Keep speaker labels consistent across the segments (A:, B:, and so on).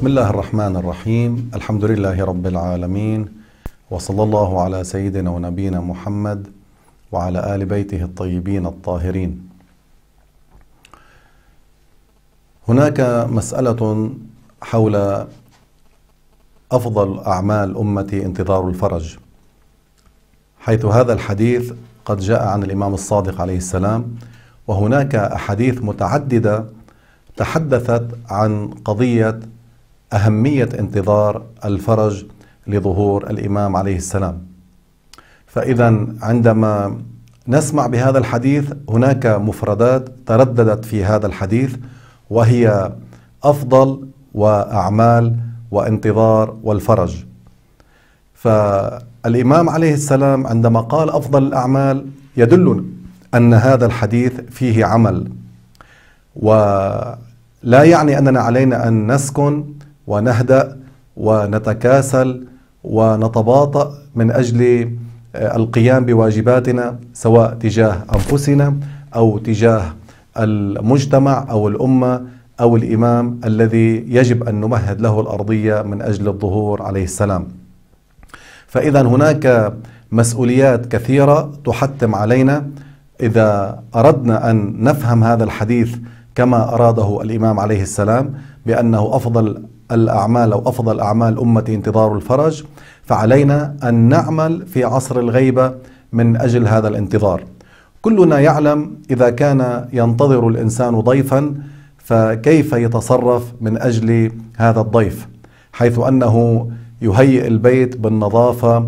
A: بسم الله الرحمن الرحيم. الحمد لله رب العالمين، وصلى الله على سيدنا ونبينا محمد وعلى آل بيته الطيبين الطاهرين. هناك مسألة حول أفضل أعمال أمتي انتظار الفرج، حيث هذا الحديث قد جاء عن الإمام الصادق عليه السلام، وهناك أحاديث متعددة تحدثت عن قضية أهمية انتظار الفرج لظهور الإمام عليه السلام. فإذا عندما نسمع بهذا الحديث هناك مفردات ترددت في هذا الحديث، وهي أفضل وأعمال وانتظار والفرج. فالإمام عليه السلام عندما قال أفضل الأعمال يدل أن هذا الحديث فيه عمل، ولا يعني أننا علينا أن نسكن ونهدأ ونتكاسل ونتباطأ من أجل القيام بواجباتنا، سواء تجاه أنفسنا أو تجاه المجتمع أو الأمة أو الإمام الذي يجب أن نمهد له الأرضية من أجل الظهور عليه السلام. فإذا هناك مسؤوليات كثيرة تحتم علينا إذا أردنا أن نفهم هذا الحديث كما أراده الإمام عليه السلام بأنه أفضل الأعمال أو أفضل أعمال أمتي انتظار الفرج، فعلينا أن نعمل في عصر الغيبة من أجل هذا الانتظار. كلنا يعلم إذا كان ينتظر الإنسان ضيفا فكيف يتصرف من أجل هذا الضيف، حيث أنه يهيئ البيت بالنظافة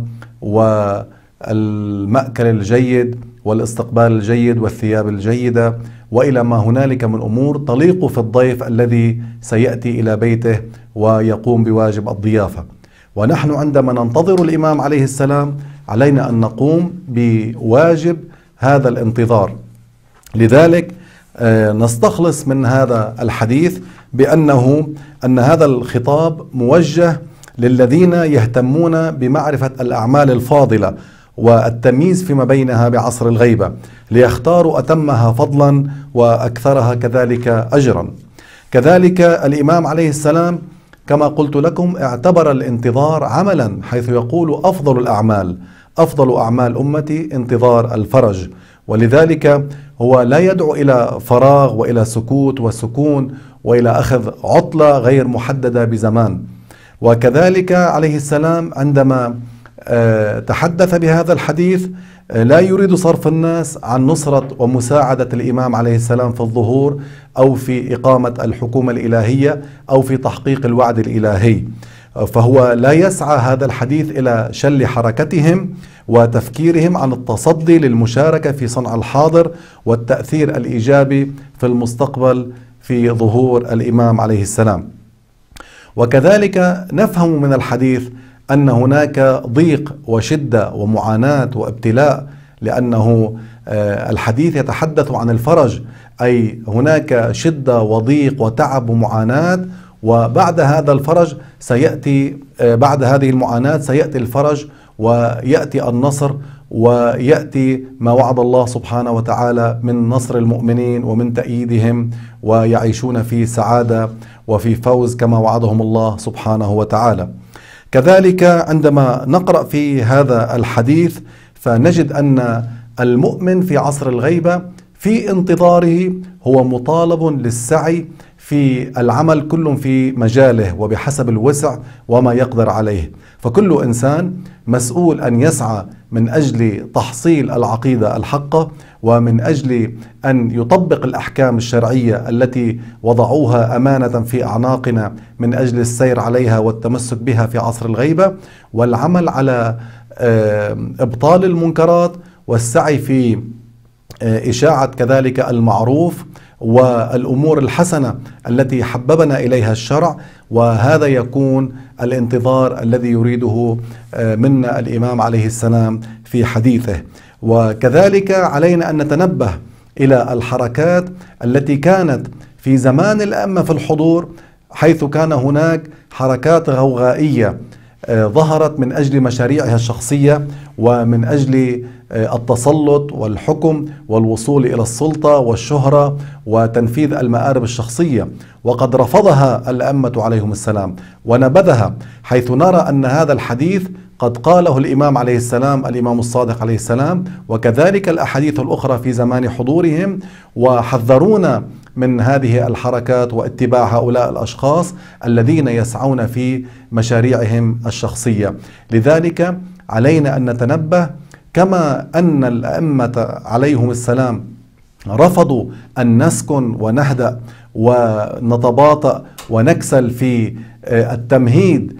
A: والمأكل الجيد والاستقبال الجيد والثياب الجيدة وإلى ما هنالك من أمور تليق في الضيف الذي سيأتي إلى بيته ويقوم بواجب الضيافة. ونحن عندما ننتظر الإمام عليه السلام علينا أن نقوم بواجب هذا الانتظار. لذلك نستخلص من هذا الحديث أن هذا الخطاب موجه للذين يهتمون بمعرفة الأعمال الفاضلة والتمييز فيما بينها بعصر الغيبة، ليختاروا أتمها فضلا وأكثرها كذلك أجرا. كذلك الإمام عليه السلام كما قلت لكم اعتبر الانتظار عملا، حيث يقول أفضل أعمال أمتي انتظار الفرج، ولذلك هو لا يدعو إلى فراغ وإلى سكوت وسكون وإلى أخذ عطلة غير محددة بزمان. وكذلك عليه السلام عندما تحدث بهذا الحديث لا يريد صرف الناس عن نصرة ومساعدة الإمام عليه السلام في الظهور أو في إقامة الحكومة الإلهية أو في تحقيق الوعد الإلهي، فهو لا يسعى هذا الحديث إلى شل حركتهم وتفكيرهم عن التصدي للمشاركة في صنع الحاضر والتأثير الإيجابي في المستقبل في ظهور الإمام عليه السلام. وكذلك نفهم من الحديث أن هناك ضيق وشدة ومعاناة وابتلاء، لأنه الحديث يتحدث عن الفرج، أي هناك شدة وضيق وتعب ومعاناة، وبعد هذا الفرج سيأتي بعد هذه المعاناة سيأتي الفرج ويأتي النصر ويأتي ما وعد الله سبحانه وتعالى من نصر المؤمنين ومن تأييدهم، ويعيشون في سعادة وفي فوز كما وعدهم الله سبحانه وتعالى. كذلك عندما نقرأ في هذا الحديث فنجد أن المؤمن في عصر الغيبة في انتظاره هو مطالب للسعي في العمل كل في مجاله وبحسب الوسع وما يقدر عليه، فكل إنسان مسؤول أن يسعى من أجل تحصيل العقيدة الحقة ومن أجل أن يطبق الأحكام الشرعية التي وضعوها أمانة في أعناقنا من أجل السير عليها والتمسك بها في عصر الغيبة، والعمل على إبطال المنكرات والسعي في إشاعة كذلك المعروف والأمور الحسنة التي حببنا إليها الشرع. وهذا يكون الانتظار الذي يريده منا الإمام عليه السلام في حديثه. وكذلك علينا أن نتنبه إلى الحركات التي كانت في زمان الأئمة في الحضور، حيث كان هناك حركات غوغائية ظهرت من أجل مشاريعها الشخصية ومن أجل التسلط والحكم والوصول إلى السلطة والشهرة وتنفيذ المآرب الشخصية، وقد رفضها الأئمة عليهم السلام ونبذها، حيث نرى أن هذا الحديث قد قاله الإمام عليه السلام، الإمام الصادق عليه السلام، وكذلك الأحاديث الأخرى في زمان حضورهم، وحذرونا من هذه الحركات واتباع هؤلاء الأشخاص الذين يسعون في مشاريعهم الشخصية. لذلك علينا أن نتنبه، كما أن الأئمة عليهم السلام رفضوا أن نسكن ونهدأ ونتباطأ ونكسل في التمهيد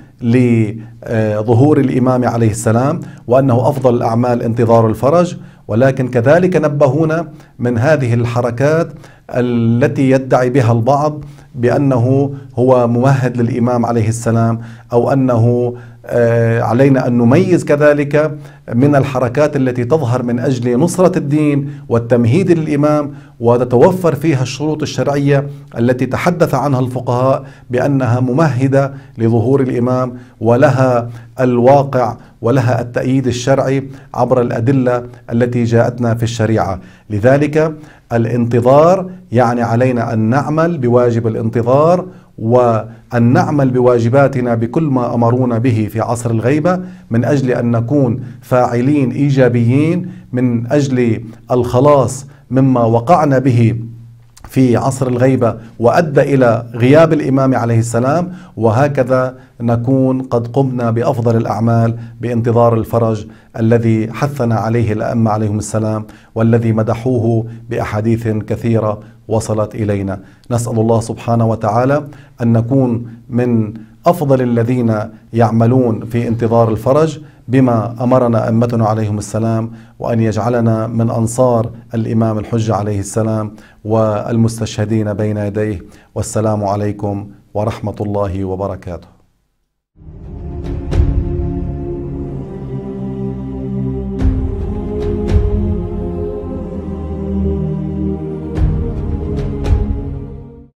A: لظهور الإمام عليه السلام، وأنه أفضل الأعمال انتظار الفرج، ولكن كذلك نبهونا من هذه الحركات التي يدعي بها البعض بأنه هو ممهد للإمام عليه السلام، أو أنه علينا أن نميز كذلك من الحركات التي تظهر من أجل نصرة الدين والتمهيد للإمام، وتتوفر فيها الشروط الشرعية التي تحدث عنها الفقهاء بأنها ممهدة لظهور الإمام، ولها الواقع ولها التأييد الشرعي عبر الأدلة التي جاءتنا في الشريعة. لذلك الانتظار يعني علينا أن نعمل بواجب الانتظار، وأن نعمل بواجباتنا بكل ما أمرونا به في عصر الغيبة، من أجل أن نكون فاعلين إيجابيين من أجل الخلاص مما وقعنا به في عصر الغيبة وأدى إلى غياب الإمام عليه السلام، وهكذا نكون قد قمنا بأفضل الأعمال بانتظار الفرج الذي حثنا عليه الأئمة عليهم السلام، والذي مدحوه بأحاديث كثيرة وصلت إلينا. نسأل الله سبحانه وتعالى أن نكون من أفضل الذين يعملون في انتظار الفرج بما أمرنا أئمتنا عليهم السلام، وأن يجعلنا من أنصار الإمام الحجة عليه السلام والمستشهدين بين يديه. والسلام عليكم ورحمة الله وبركاته.